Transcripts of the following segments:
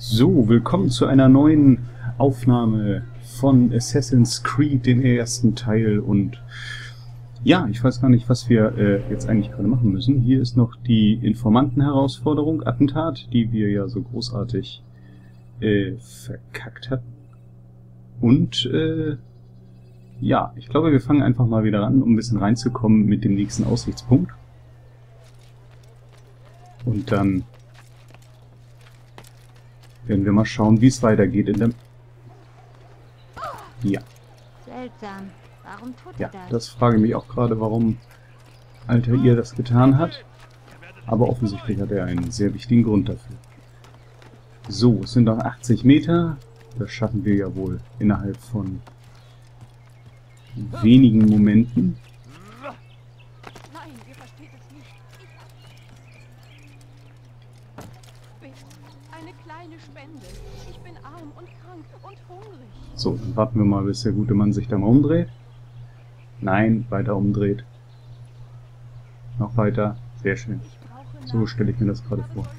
So, willkommen zu einer neuen Aufnahme von Assassin's Creed, den ersten Teil. Und ja, ich weiß gar nicht, was wir jetzt eigentlich gerade machen müssen. Hier ist noch die Informanten-Herausforderung, Attentat, die wir ja so großartig verkackt hatten. Und ja, ich glaube, wir fangen einfach mal wieder an, um ein bisschen reinzukommen mit dem nächsten Aussichtspunkt. Und dann werden wir mal schauen, wie es weitergeht in dem... Ja. Seltsam. Warum tut Ja, er das? das frage ich mich auch gerade, warum Altair das getan hat. Aber offensichtlich hat er einen sehr wichtigen Grund dafür. So, es sind noch 80 Meter. Das schaffen wir ja wohl innerhalb von wenigen Momenten. Nein, ihr versteht es nicht. Eine kleine Spende. Ich bin arm und krank und hungrig. So, dann warten wir mal, bis der gute Mann sich da mal umdreht. Nein, weiter umdreht. Noch weiter. Sehr schön. So stelle ich mir das gerade vor.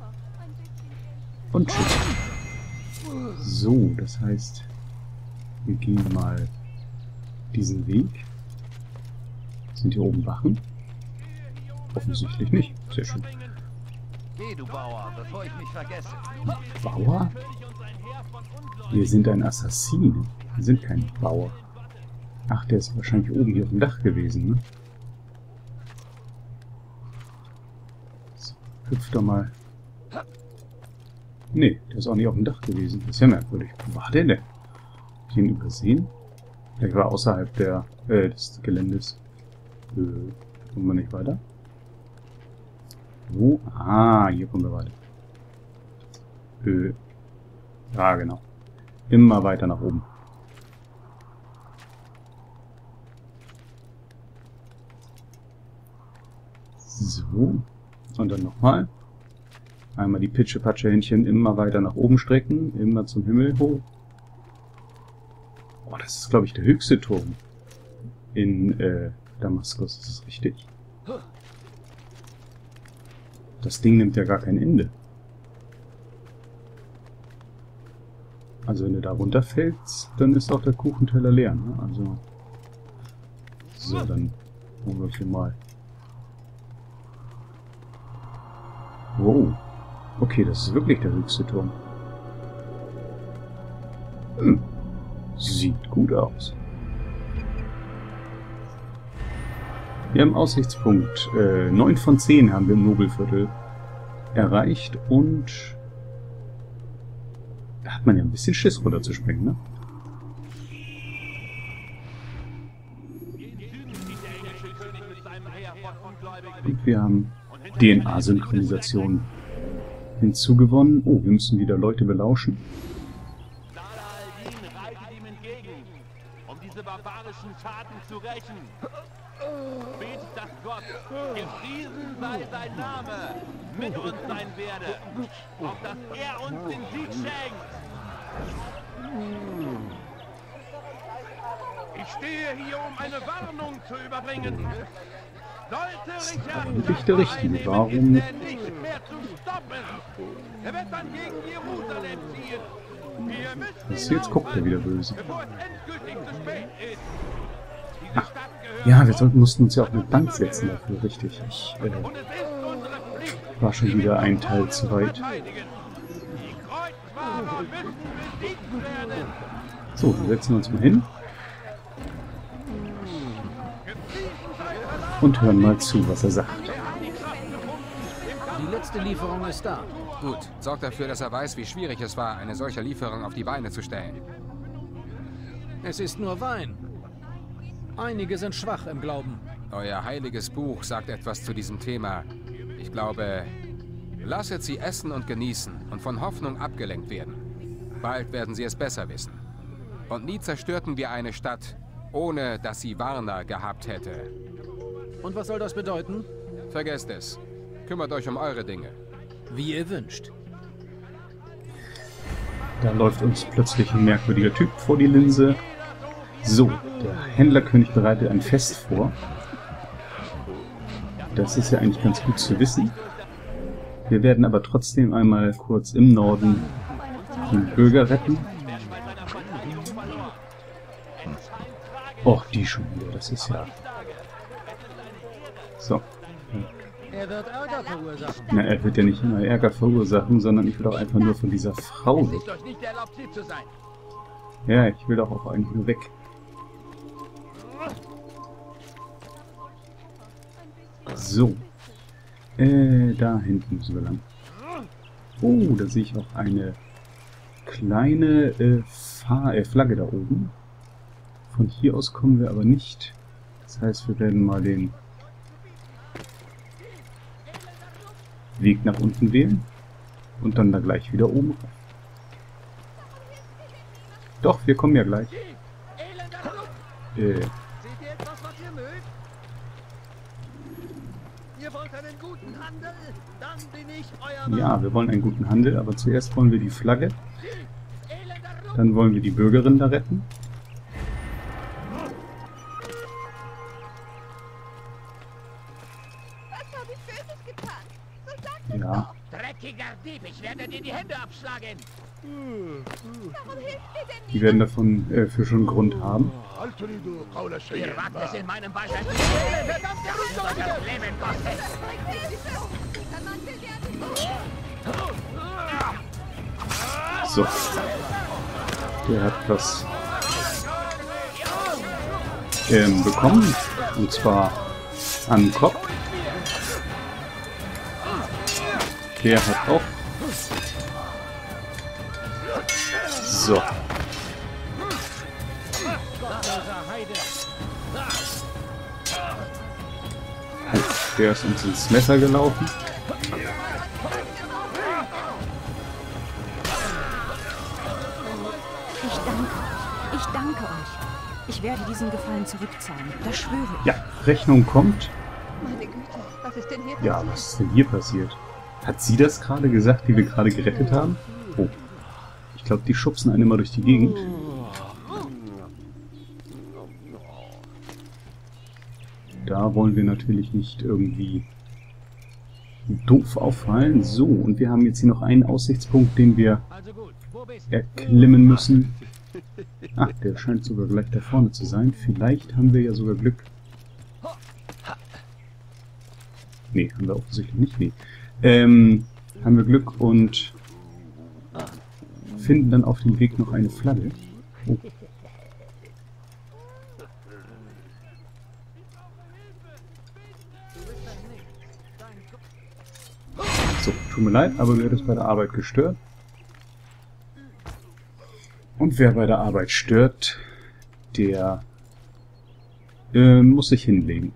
Und tschüss. So, das heißt, wir gehen mal diesen Weg. Sind hier oben Wachen? Offensichtlich nicht. Sehr schön. Geh, du Bauer, bevor ich mich vergesse. Bauer? Wir sind ein Assassine. Wir sind kein Bauer. Ach, der ist wahrscheinlich oben hier auf dem Dach gewesen, ne? So, hüpf doch mal. Nee, der ist auch nicht auf dem Dach gewesen. Das ist ja merkwürdig. Wo war der denn? Hab ich ihn übersehen? Der war außerhalb des Geländes. Kommen wir nicht weiter? Wo? Ah, hier kommen wir weiter. Ja, genau. Immer weiter nach oben. So. Und dann nochmal. Einmal die Pitsche-Patsche-Händchen immer weiter nach oben strecken. Immer zum Himmel hoch. Oh, das ist, glaube ich, der höchste Turm in Damaskus. Das ist richtig. Das Ding nimmt ja gar kein Ende. Also wenn du da runterfällst, dann ist auch der Kuchenteller leer. Ne? Also so, dann holen wir hier mal. Wow. Okay, das ist wirklich der höchste Turm. Sieht gut aus. Wir haben Aussichtspunkt 9 von 10 haben wir im Nobelviertel erreicht und da hat man ja ein bisschen Schiss runter zu springen, ne? Und wir haben DNA-Synchronisation hinzugewonnen. Oh, wir müssen wieder Leute belauschen. Um diese barbarischen Taten zu rächen. Betet, dass Gott, gepriesen sei sein Name, mit uns sein werde, auf dass er uns den Sieg schenkt. Ich stehe hier, um eine Warnung zu überbringen. Sollte Richard Nicht der Richtige. Warum? nicht mehr zu stoppen. Er wird dann gegen Jerusalem ziehen. Wir müssen Jetzt guckt er wieder böse. bevor es endgültig zu spät ist. Ach, ja, wir mussten uns ja auf eine Bank setzen dafür, richtig. Ich war schon wieder ein Teil zu weit. So, dann setzen wir uns mal hin. Und hören mal zu, was er sagt. Die letzte Lieferung ist da. Gut, sorgt dafür, dass er weiß, wie schwierig es war, eine solche Lieferung auf die Beine zu stellen. Es ist nur Wein. Einige sind schwach im Glauben. Euer heiliges Buch sagt etwas zu diesem Thema. Ich glaube, lasset sie essen und genießen und von Hoffnung abgelenkt werden. Bald werden sie es besser wissen. Und nie zerstörten wir eine Stadt, ohne dass sie Warner gehabt hätte. Und was soll das bedeuten? Vergesst es. Kümmert euch um eure Dinge. Wie ihr wünscht. Da läuft uns plötzlich ein merkwürdiger Typ vor die Linse. So, der Händlerkönig bereitet ein Fest vor. Das ist ja eigentlich ganz gut zu wissen. Wir werden aber trotzdem einmal kurz im Norden Die Bürger retten. Och, die schon wieder. Das ist ja... So. Er wird Ärger verursachen. Na, er wird ja nicht immer Ärger verursachen, sondern ich will auch einfach nur von dieser Frau weg. Ist euch nicht erlaubt, hier zu sein. Ja, ich will doch auch eigentlich nur weg. So. Da hinten müssen wir lang. Oh, da sehe ich auch eine kleine Flagge da oben. Von hier aus kommen wir aber nicht. Das heißt, wir werden mal den Weg nach unten wählen. Und dann da gleich wieder oben rauf. Doch, wir kommen ja gleich. Seht ihr etwas, was ihr mögt? Ihr wollt einen guten Handel? Dann bin ich euer Mann. Ja, wir wollen einen guten Handel, aber zuerst wollen wir die Flagge. Dann wollen wir die Bürgerin da retten. Was habe ich Böses getan? So sagt Ja, Dreckiger Dieb, ich werde dir die Hände abschlagen. warum hilft mir denn die werden davon für schon einen Grund haben. Ihr wagt es in meinem Wald ein verdammte Rüstung, das Leben kostet. der Mann will werden? So. Der hat was bekommen. Und zwar an den Kopf. Der hat auch. So. Der ist uns ins Messer gelaufen. Ich danke euch. Ich werde diesen Gefallen zurückzahlen. Das schwöre ich. Ja, Rechnung kommt. Meine Güte, was ist denn hier Ja, passiert? was ist denn hier passiert? Hat sie das gerade gesagt, die wir gerade gerettet haben? Oh. Ich glaube, die schubsen einen immer durch die Gegend. Da wollen wir natürlich nicht irgendwie doof auffallen. So, und wir haben jetzt hier noch einen Aussichtspunkt, den wir Also gut, wo bist du? erklimmen müssen. Ach, der scheint sogar gleich da vorne zu sein. Vielleicht haben wir ja sogar Glück. Nee, haben wir offensichtlich nicht. Nee. Haben wir Glück und finden dann auf dem Weg noch eine Flagge. Oh. So, tut mir leid, aber du hättest bei der Arbeit gestört. Und wer bei der Arbeit stört, der muss sich hinlegen.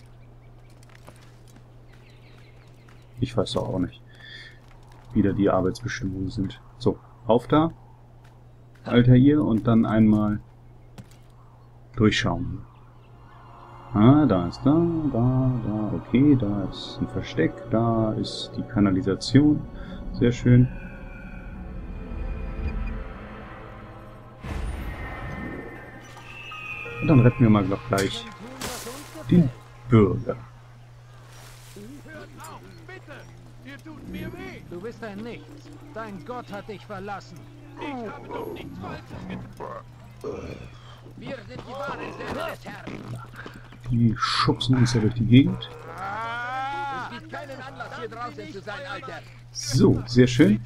Ich weiß doch auch nicht, wie da die Arbeitsbestimmungen sind. So, auf da, Alter ihr, und dann einmal durchschauen. Ah, da ist da, okay, da ist ein Versteck, da ist die Kanalisation, sehr schön. Und dann retten wir mal gleich den Bürger. Du bist ein Nichts. Dein Gott hat dich verlassen. Wir sind die wahren Söhne des Herrn. Die schubsen uns ja durch die Gegend. Es gibt keinen Anlass, hier draußen zu sein, Alter. So, sehr schön.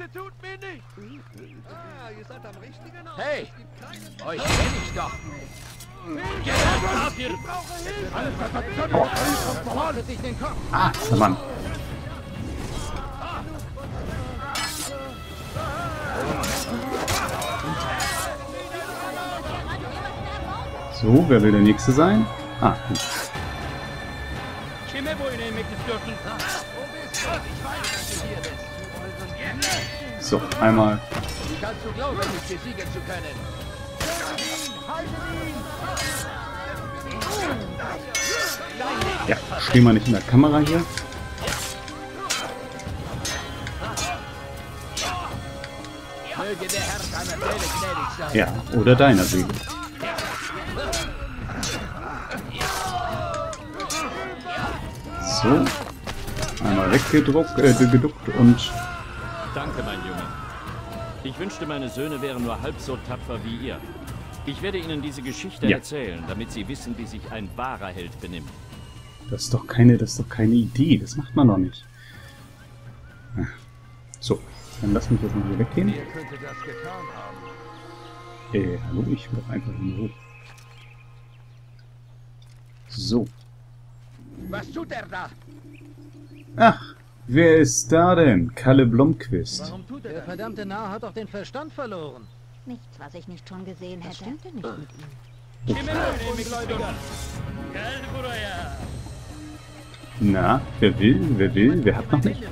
Ah, ihr seid am richtigen Ort. Hey, euch kenn ich doch. Haltet dich den Kopf. Ah, der Mann. So, wer will der Nächste sein? Ah, gut. So, einmal. Wie kannst du glauben, mich besiegen zu können? Ja, stehen wir nicht in der Kamera hier. Möge der Herr seiner Seele gnädig sein. Ja, oder deiner Seele. So. Einmal weggedruckt, geduckt und... Danke, mein Junge. Ich wünschte, meine Söhne wären nur halb so tapfer wie ihr. Ich werde ihnen diese Geschichte erzählen, damit sie wissen, wie sich ein wahrer Held benimmt. Das ist doch keine Idee. Das macht man doch nicht. So, dann lass mich jetzt mal hier weggehen. Wer könnte das getan haben? Hallo, ich will doch einfach hier hoch. So. Was tut er da? Ach, wer ist da denn? Kalle Blomqvist. Warum tut er Der das? verdammte Narr hat doch den Verstand verloren. Nichts, was ich nicht schon gesehen Was hätte. stimmt denn nicht mit ihm? Na, wer will? Wer will? Wer hat noch nicht?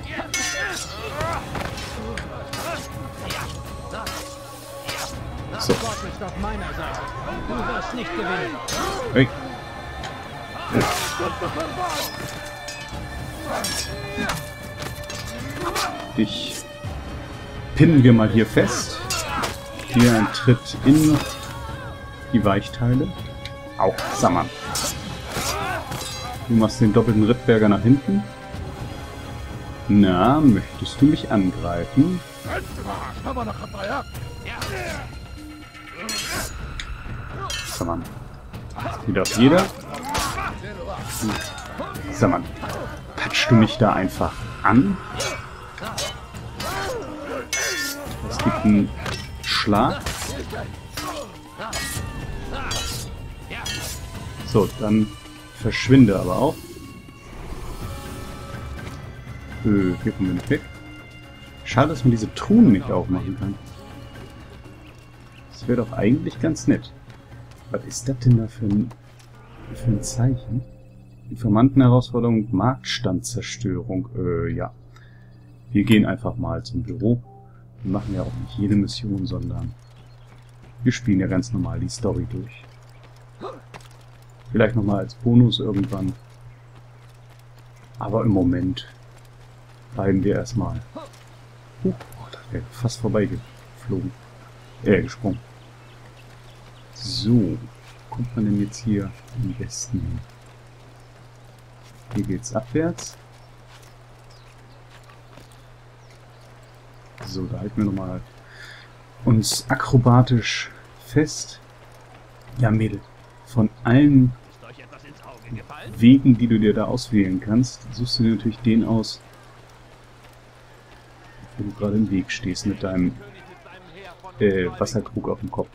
So. Gott ist auf meiner Seite. Du wirst nicht gewinnen. Hey. Dich pinnen wir mal hier fest. Hier ein Tritt in die Weichteile. Au, Sammern. Du machst den doppelten Rittberger nach hinten. Na, möchtest du mich angreifen? Sammern. Wie darf jeder? Sammern. Patschst du mich da einfach an? Es gibt einen Schlag. So, dann verschwinde aber auch. Hier kommen wir nicht weg. Schade, dass man diese Truhen nicht aufmachen kann. Das wäre doch eigentlich ganz nett. Was ist das denn da für ein Zeichen? Informantenherausforderung, Marktstandzerstörung. Ja. Wir gehen einfach mal zum Büro. Wir machen ja auch nicht jede Mission, sondern wir spielen ja ganz normal die Story durch. Vielleicht nochmal als Bonus irgendwann. Aber im Moment bleiben wir erstmal. Oh, das wäre fast vorbeigeflogen. Gesprungen. So, kommt man denn jetzt hier am besten hin? Hier geht's abwärts. So, da halten wir nochmal uns akrobatisch fest. Ja, Mädel, von allen Wegen, die du dir da auswählen kannst, suchst du dir natürlich den aus, wo du gerade im Weg stehst mit deinem Wasserkrug auf dem Kopf.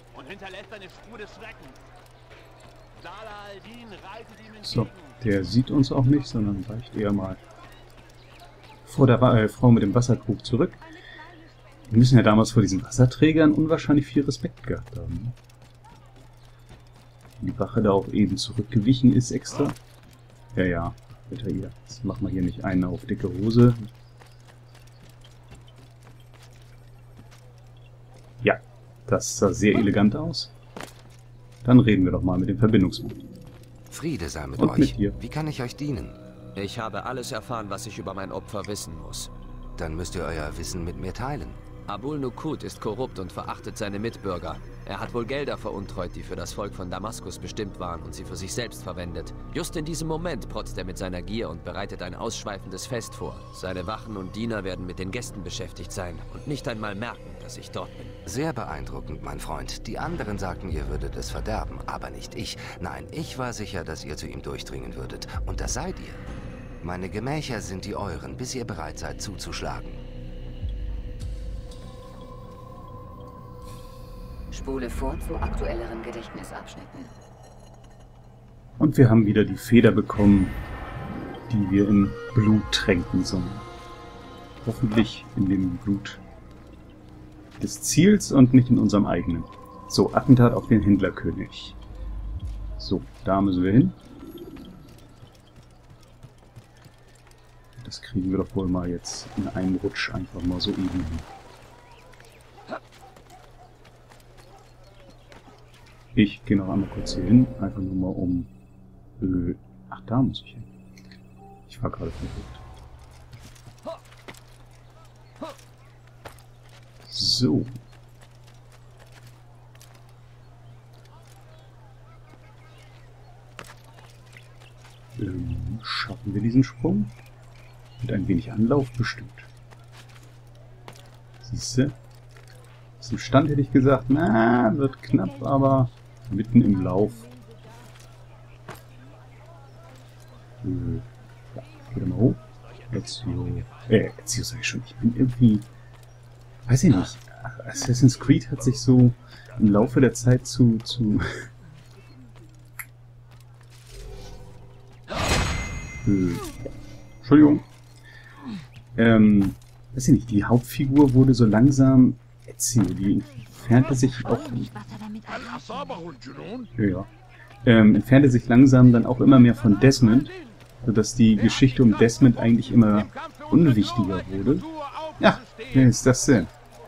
So, der sieht uns auch nicht, sondern weicht eher mal vor der Frau mit dem Wasserkrug zurück. Wir müssen ja damals vor diesen Wasserträgern unwahrscheinlich viel Respekt gehabt haben. Ne? Die Wache da auch eben zurückgewichen ist extra. Ja, ja, bitte hier. Jetzt machen wir hier nicht einen auf dicke Hose. Ja, das sah sehr elegant aus. Dann reden wir doch mal mit dem Verbindungsmann. Friede sei mit Und euch. mit dir. Wie kann ich euch dienen? Ich habe alles erfahren, was ich über mein Opfer wissen muss. Dann müsst ihr euer Wissen mit mir teilen. Abul Nukut ist korrupt und verachtet seine Mitbürger. Er hat wohl Gelder veruntreut, die für das Volk von Damaskus bestimmt waren und sie für sich selbst verwendet. Just in diesem Moment protzt er mit seiner Gier und bereitet ein ausschweifendes Fest vor. Seine Wachen und Diener werden mit den Gästen beschäftigt sein und nicht einmal merken, dass ich dort bin. Sehr beeindruckend, mein Freund. Die anderen sagten, ihr würdet es verderben, aber nicht ich. Nein, ich war sicher, dass ihr zu ihm durchdringen würdet. Und das seid ihr. Meine Gemächer sind die euren, bis ihr bereit seid zuzuschlagen. Spule vor zu aktuelleren Gedächtnisabschnitten. Und wir haben wieder die Feder bekommen, die wir in Blut tränken sollen. Hoffentlich in dem Blut des Ziels und nicht in unserem eigenen. So, Attentat auf den Händlerkönig. So, da müssen wir hin. Das kriegen wir doch wohl mal jetzt in einem Rutsch einfach mal so eben hin. Ich gehe noch einmal kurz hier hin, einfach nur mal um... ach, da muss ich hin. Ich war gerade verrückt. So. Schaffen wir diesen Sprung? Mit ein wenig Anlauf bestimmt. Siehste? Aus dem Stand hätte ich gesagt, na, wird knapp, aber mitten im Lauf. Ja, geht mal hoch. Ezio sag ich schon. Ich bin irgendwie... Weiß ich nicht. Assassin's Creed hat sich so im Laufe der Zeit zu Entschuldigung. Weiß ich nicht, die Hauptfigur wurde so langsam Ezio, die entfernte sich auch... entfernte sich langsam dann auch immer mehr von Desmond, sodass die Geschichte um Desmond eigentlich immer unwichtiger wurde. Ja, wer ist das denn?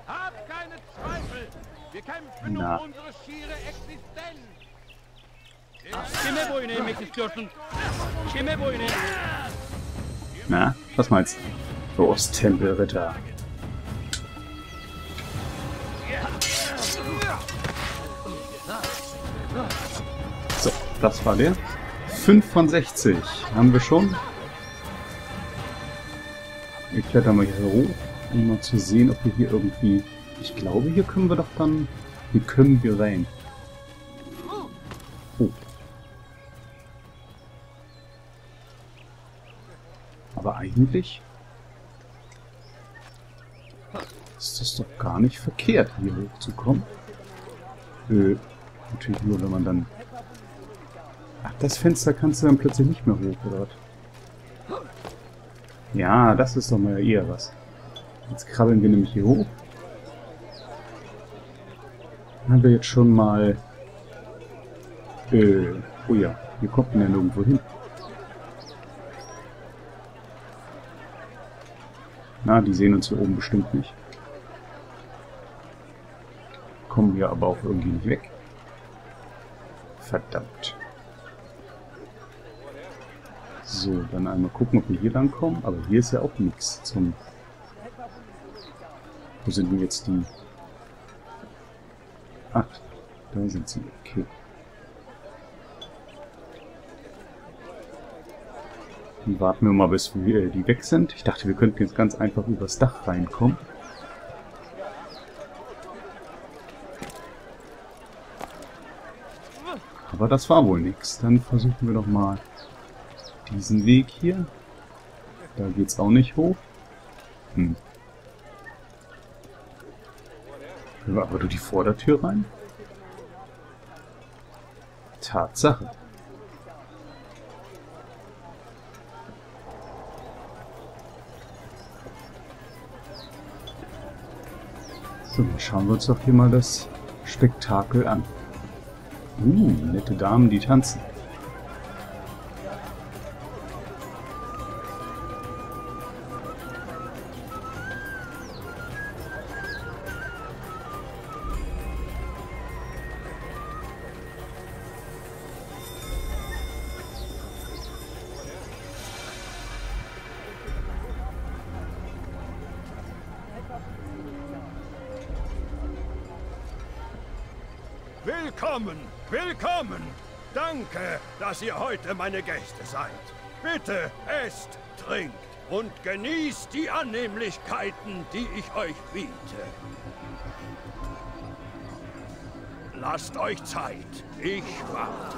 Na. Na, was meinst du? Los, Tempelritter. So, das war der. 5 von 60 haben wir schon. Ich kletter mal hier hoch, um mal zu sehen, ob wir hier irgendwie... Ich glaube, hier können wir doch dann... Hier können wir rein. Oh. Aber eigentlich... ist das doch gar nicht verkehrt, hier hochzukommen. Natürlich nur, wenn man dann... Ach, das Fenster kannst du dann plötzlich nicht mehr hoch, oder was? Ja, das ist doch mal eher was. Jetzt krabbeln wir nämlich hier hoch. Dann haben wir jetzt schon mal... oh ja, hier kommt man ja nirgendwo hin. Na, die sehen uns hier oben bestimmt nicht. Kommen wir aber auch irgendwie nicht weg. Verdammt. So, dann einmal gucken, ob wir hier lang kommen. Aber hier ist ja auch nichts zum... Wo sind denn jetzt die... Ach, da sind sie. Okay. Dann warten wir mal, bis wir die weg sind. Ich dachte, wir könnten jetzt ganz einfach übers Dach reinkommen. Aber das war wohl nichts. Dann versuchen wir doch mal diesen Weg hier. Da geht's auch nicht hoch. Können wir aber durch die Vordertür rein? Tatsache. So, dann schauen wir uns doch hier mal das Spektakel an. Nette Damen, die tanzen. Willkommen, willkommen! Danke, dass ihr heute meine Gäste seid. Bitte esst, trinkt und genießt die Annehmlichkeiten, die ich euch biete. Lasst euch Zeit, ich warte.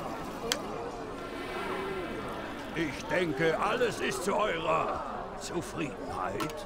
Ich denke, alles ist zu eurer Zufriedenheit.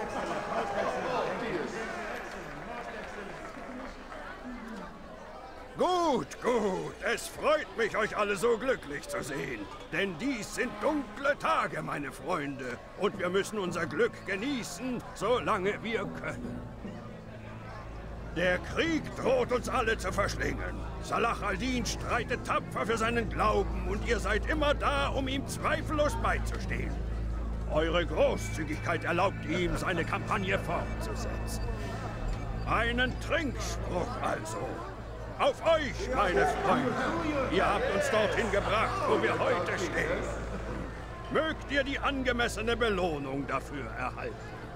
Gut, gut. Es freut mich, euch alle so glücklich zu sehen. Denn dies sind dunkle Tage, meine Freunde. Und wir müssen unser Glück genießen, solange wir können. Der Krieg droht uns alle zu verschlingen. Salah al-Din streitet tapfer für seinen Glauben und ihr seid immer da, um ihm zweifellos beizustehen. Eure Großzügigkeit erlaubt ihm, seine Kampagne fortzusetzen. Einen Trinkspruch also. Auf euch, meine Freunde! Ihr habt uns dorthin gebracht, wo wir heute stehen. Mögt ihr die angemessene Belohnung dafür erhalten.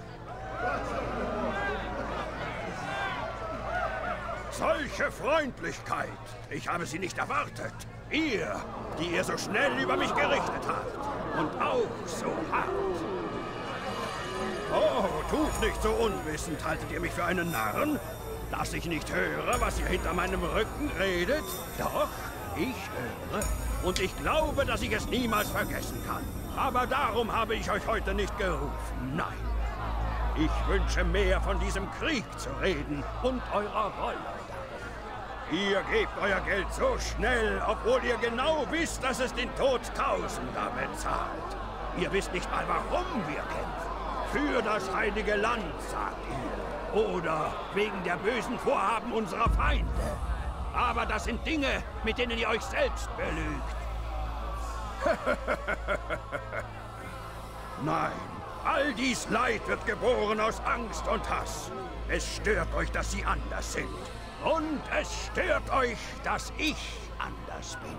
Solche Freundlichkeit! Ich habe sie nicht erwartet. Ihr, die ihr so schnell über mich gerichtet habt. Und auch so hart. Oh, tut nicht so unwissend. Haltet ihr mich für einen Narren? dass ich nicht höre, was ihr hinter meinem Rücken redet? Doch, ich höre. Und ich glaube, dass ich es niemals vergessen kann. Aber darum habe ich euch heute nicht gerufen. Nein. Ich wünsche mehr von diesem Krieg zu reden und eurer Rolle. Ihr gebt euer Geld so schnell, obwohl ihr genau wisst, dass es den Tod Tausender bezahlt. Ihr wisst nicht mal, warum wir kämpfen. Für das heilige Land, sagt ihr. Oder wegen der bösen Vorhaben unserer Feinde. Aber das sind Dinge, mit denen ihr euch selbst belügt. Nein, all dies Leid wird geboren aus Angst und Hass. Es stört euch, dass sie anders sind. Und es stört euch, dass ich anders bin.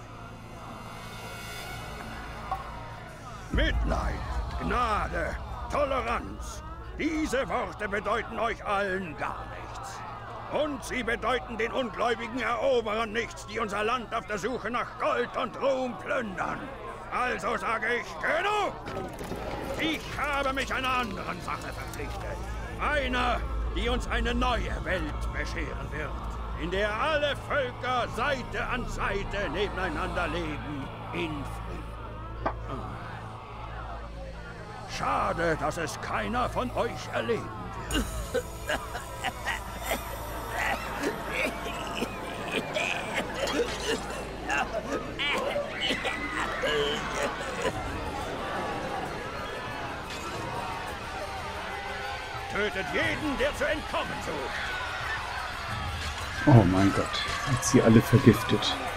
Mitleid, Gnade, Toleranz. Diese Worte bedeuten euch allen gar nichts. Und sie bedeuten den ungläubigen Eroberern nichts, die unser Land auf der Suche nach Gold und Ruhm plündern. Also sage ich, genug! Ich habe mich einer anderen Sache verpflichtet. Einer, die uns eine neue Welt bescheren wird, in der alle Völker Seite an Seite nebeneinander leben, in Frieden. Schade, dass es keiner von euch erleben wird. Tötet jeden, der zu entkommen sucht. Oh mein Gott, hat sie alle vergiftet.